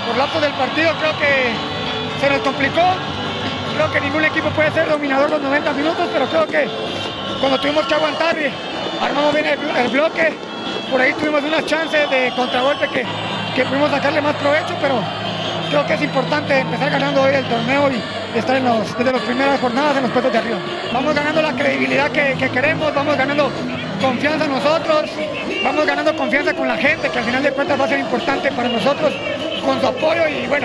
por lapso del partido creo que se nos complicó. Creo que ningún equipo puede ser dominador los 90 minutos, pero creo que cuando tuvimos que aguantar, armamos bien el bloque. Por ahí tuvimos unas chances de contragolpe que pudimos sacarle más provecho, pero creo que es importante empezar ganando hoy el torneo y estar desde las primeras jornadas en los puestos de arriba. Vamos ganando la credibilidad que queremos, vamos ganando confianza en nosotros, vamos ganando confianza con la gente, que al final de cuentas va a ser importante para nosotros, con su apoyo y bueno,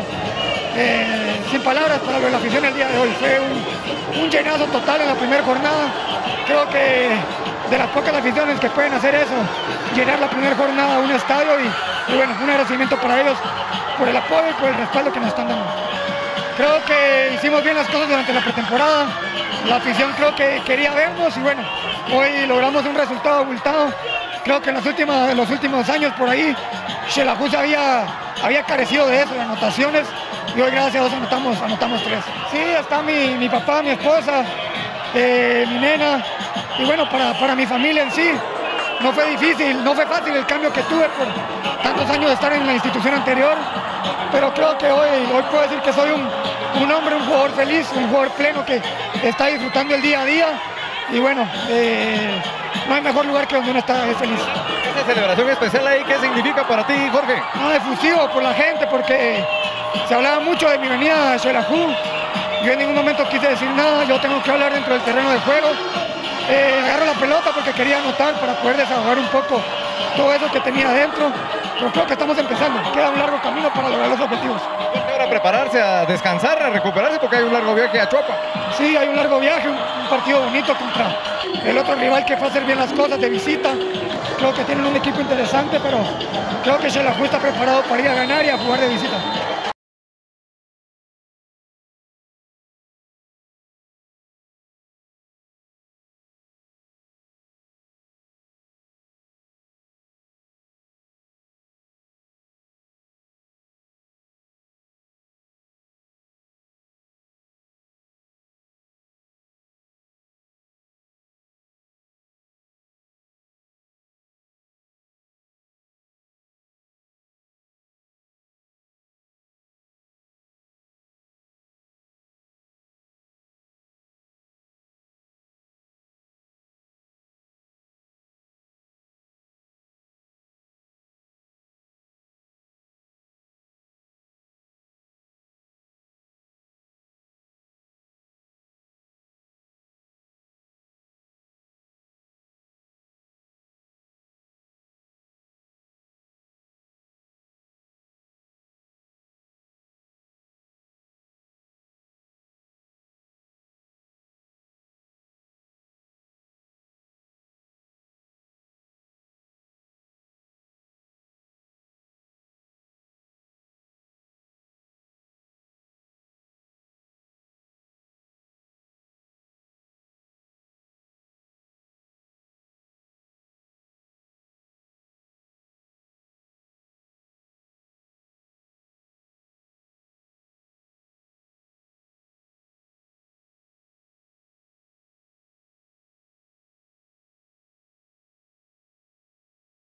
sin palabras para la afición el día de hoy. Fue un llenazo total en la primera jornada. Creo que de las pocas aficiones que pueden hacer eso, llenar la primera jornada a un estadio y bueno, un agradecimiento para ellos por el apoyo y por el respaldo que nos están dando. Creo que hicimos bien las cosas durante la pretemporada, la afición creo que quería vernos y bueno, hoy logramos un resultado abultado. Creo que en los últimos años por ahí, Xelajú había carecido de eso, de anotaciones, y hoy gracias a Dios anotamos 3. Sí, está mi papá, mi esposa, mi nena, y bueno, para mi familia en sí, no fue difícil, no fue fácil el cambio que tuve por tantos años de estar en la institución anterior, pero creo que hoy puedo decir que soy un hombre, un jugador feliz, un jugador pleno que está disfrutando el día a día, y bueno, no hay mejor lugar que donde uno está feliz. ¿Esa celebración especial ahí qué significa para ti, Jorge? No, efusivo por la gente, porque se hablaba mucho de mi venida a Xelajú. Yo en ningún momento quise decir nada, yo tengo que hablar dentro del terreno de juego. Agarro la pelota porque quería anotar para poder desahogar un poco todo eso que tenía adentro, pero creo que estamos empezando, queda un largo camino para lograr los objetivos. Ahora prepararse a descansar, a recuperarse porque hay un largo viaje a Chuapa. Sí, hay un largo viaje, un partido bonito contra el otro rival que fue a hacer bien las cosas de visita. Creo que tienen un equipo interesante, pero creo que Xelajú está preparado para ir a ganar y a jugar de visita.